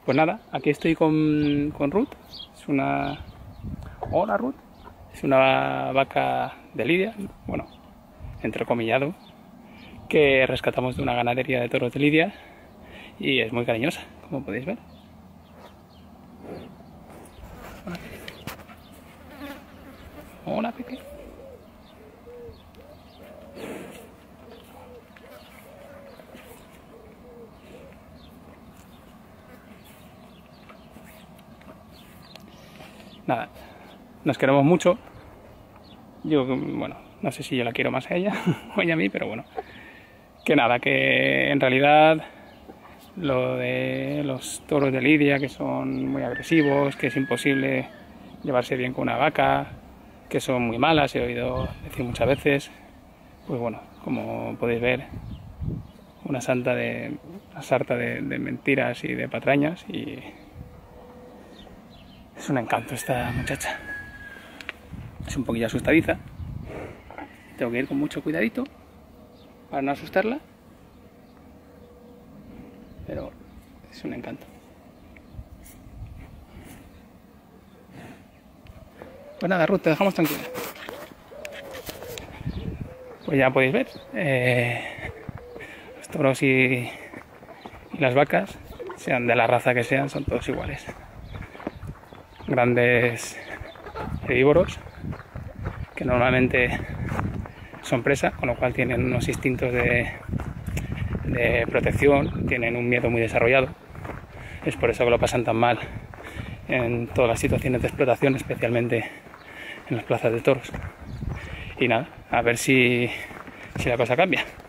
Pues nada, aquí estoy con Ruth. Es una... Hola Ruth. Es una vaca de Lidia, bueno, entrecomillado, que rescatamos de una ganadería de toros de Lidia y es muy cariñosa, como podéis ver. Hola Peque. Nada, nos queremos mucho. Yo, bueno, no sé si yo la quiero más a ella o ella a mí, pero bueno. Que nada, que en realidad lo de los toros de Lidia, que son muy agresivos, que es imposible llevarse bien con una vaca, que son muy malas, he oído decir muchas veces, pues bueno, como podéis ver, una sarta de mentiras y de patrañas, y es un encanto esta muchacha. Es un poquillo asustadiza, tengo que ir con mucho cuidadito para no asustarla, pero es un encanto. Pues nada, Ruth, te dejamos tranquila. Pues ya podéis ver, los toros y las vacas, sean de la raza que sean, son todos iguales. Grandes herbívoros que normalmente son presa, con lo cual tienen unos instintos de protección, tienen un miedo muy desarrollado. Es por eso que lo pasan tan mal en todas las situaciones de explotación, especialmente en las plazas de toros. Y nada, a ver si la cosa cambia.